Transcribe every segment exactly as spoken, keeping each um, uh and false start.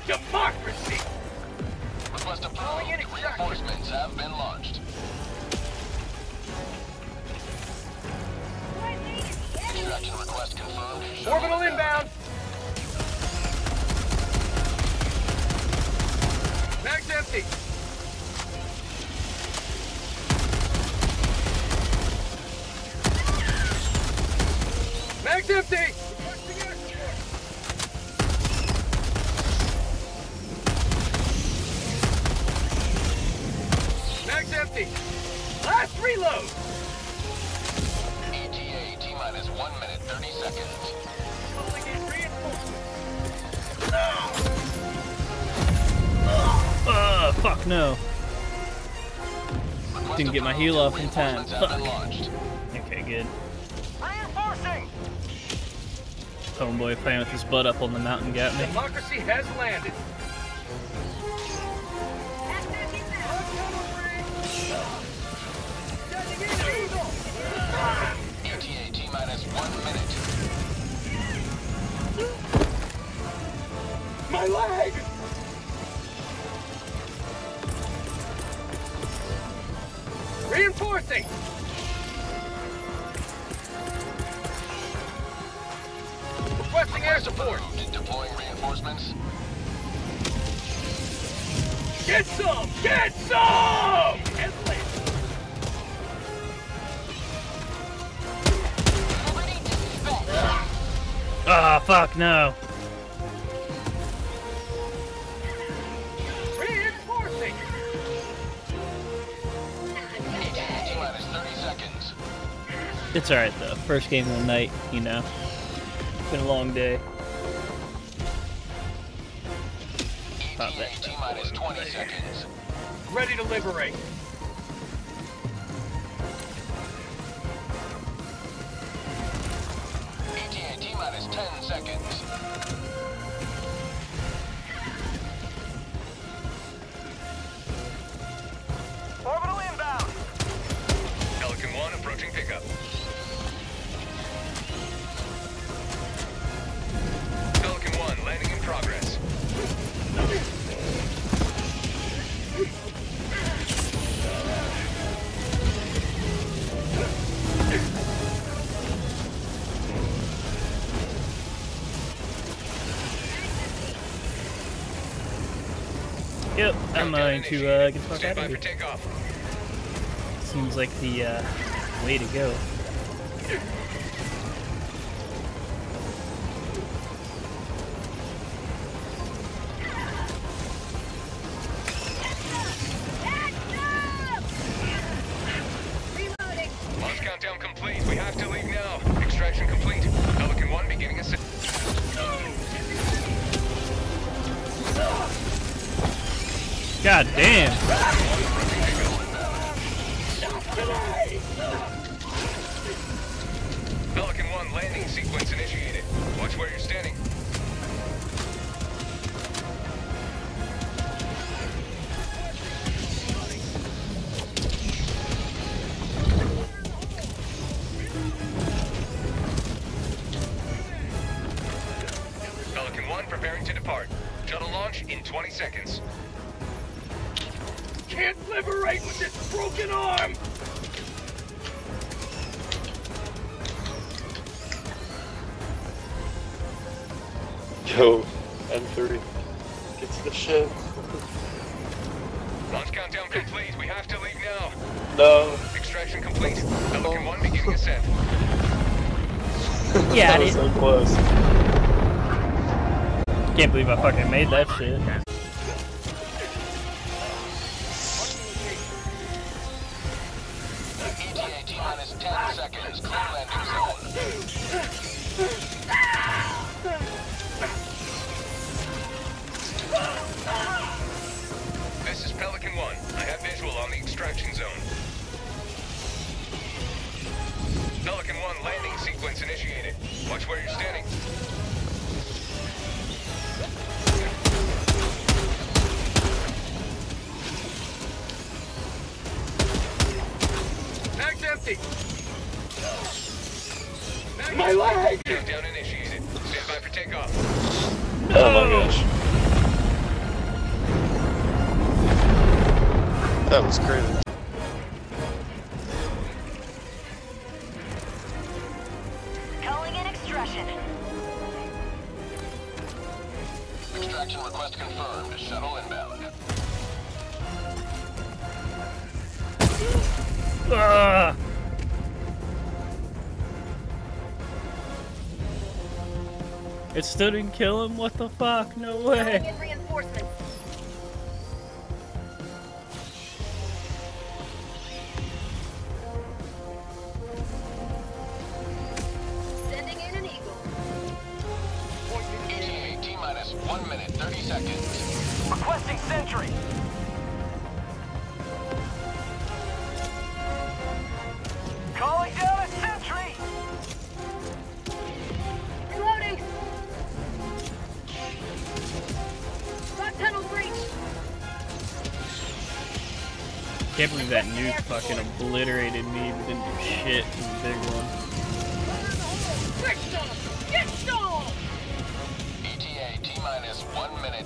democracy! Request approved. Reinforcements have been launched. Extraction request confirmed. Orbital inbound! Mag's empty! Mag's empty! Mag's empty! Last reload! E T A T-minus one minute, thirty seconds. Calling in reinforcements! Uh, fuck no. Request Didn't get my approved. heal off in time. Reinforcements have Fuck. been launched. Okay, good. Reinforcing! Homeboy playing with his butt up on the mountain got me. Democracy has landed. E T A T-minus one minute. My leg! Reinforcing! Requesting air support! Approved. Deploying reinforcements. Get some! Get some! Escalate. Ah, fuck no. Reinforcing! E T A T-minus thirty seconds. It's alright though. First game of the night, you know. It's been a long day. E Pop T A that. T-minus twenty seconds. Ready to liberate. E T A T-minus ten seconds. Orbital inbound! Pelican one approaching pickup. Pelican one landing in progress. Yep, I'm going to uh, get the fuck Stand out by of for here. takeoff. Seems like the uh, way to go. Launch countdown complete. We have to leave now. Extraction complete. Pelican one beginning ascent. God damn. Pelican one landing sequence initiated. Watch where you're standing. Pelican one preparing to depart. Shuttle launch in twenty seconds. Can't liberate with this broken arm! Yo, M three. Get to the ship. Launch countdown complete. We have to leave now. No. Extraction complete. Pelican one beginning ascent. Yeah, that I was did. so close. Can't believe I fucking made that shit. E T A T-minus ten seconds. Clear landing zone. This is Pelican one. I have visual on the extraction zone. Pelican one landing sequence initiated. Watch where you're standing. Mag's empty! My leg! Countdown initiated. Stand by for takeoff. Oh my gosh. That was crazy. Calling in extraction. Extraction request confirmed. Shuttle inbound. Ah! It still didn't kill him? What the fuck? No Calling way. in reinforcements. Sending in an eagle. E T A T minus one minute, thirty seconds. Requesting sentry. Calling down a sentry. Reloading. Rock tunnel breach. Can't believe that nuke fucking obliterated me, but didn't do shit to the big one. Get some. Get some. E T A T minus one minute.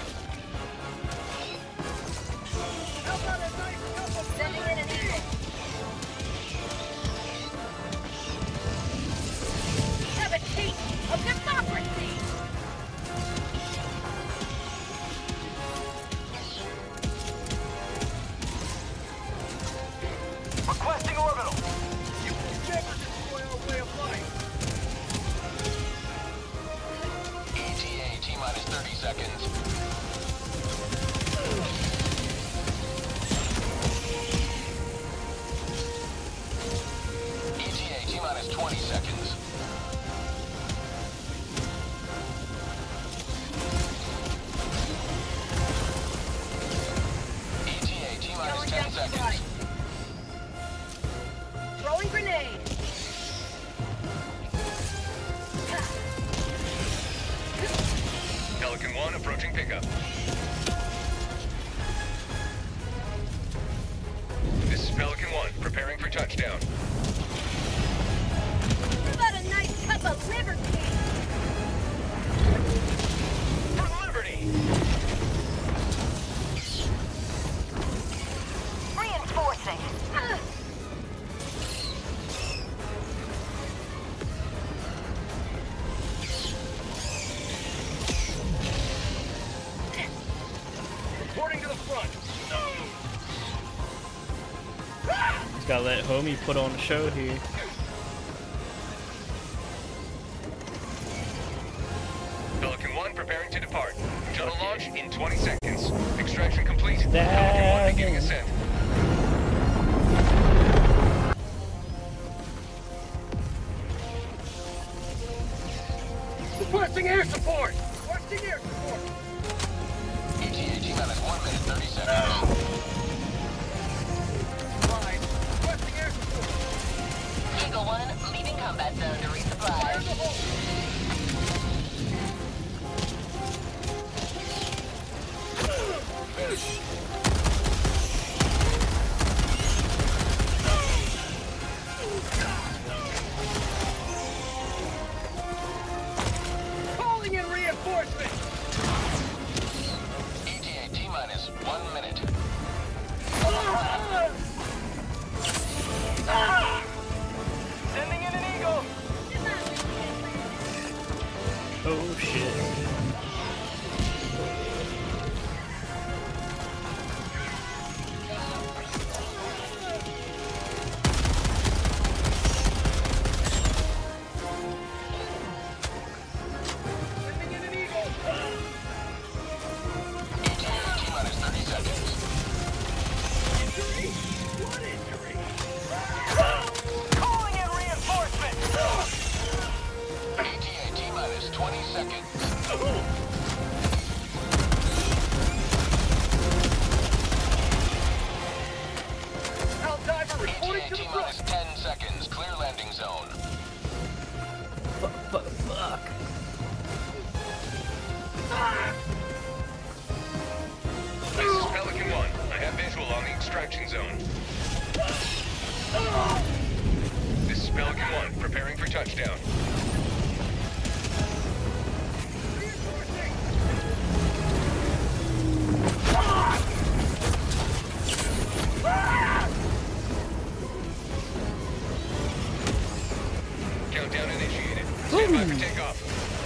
Sending in an eagle. Have a taste of democracy. Requesting orbital. You will never destroy our way of life. E T A T minus thirty seconds. E T A T minus twenty seconds. E T A T minus Going ten down seconds. strike. Throwing grenade. Pelican one approaching pickup. This is Pelican one, preparing for touchdown. How about a nice cup of liberty? For liberty. Reinforcing. Ah. Reporting to the front. Just gotta let homie put on a show here. Pelican one preparing to depart. Shuttle launch in twenty seconds. Extraction complete. That- Pelican one beginning ascent. Requesting air support. Requesting air support. E T A T minus one minute, thirty seconds. Line. Requesting air support. Eagle one, leaving combat zone to Fire resupply. the hole. Calling in reinforcements. E T A T minus one minute. Sending in an eagle. Oh shit. Sending in an eagle. E T A T minus thirty seconds. Injury? What injury? Calling in reinforcements. E T A T minus twenty seconds. Hell diver E T reporting A to the T front. minus ten seconds. Clear landing zone. Fuck, fuck, fuck. This is Pelican one. I have visual on the extraction zone. This is Pelican one, preparing for touchdown. Reinforcing. Stand by for takeoff.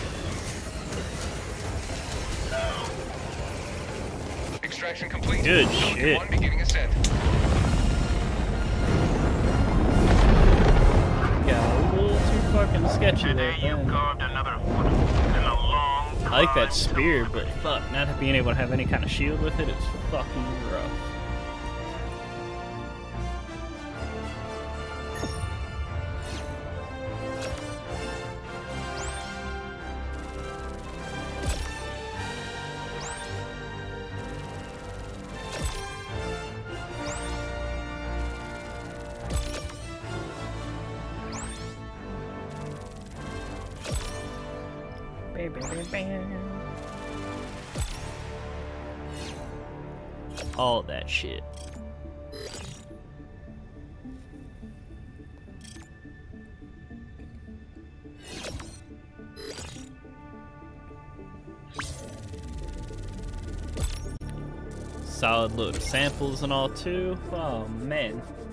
Extraction complete. Good Pelican shit. one beginning ascent. Got a little too fucking sketchy there. Today you man. carved another foot in a long I like that climb spear, to but fuck, not being able to have any kind of shield with it is fucking rough. All that shit. Solid load of samples and all too. Oh man.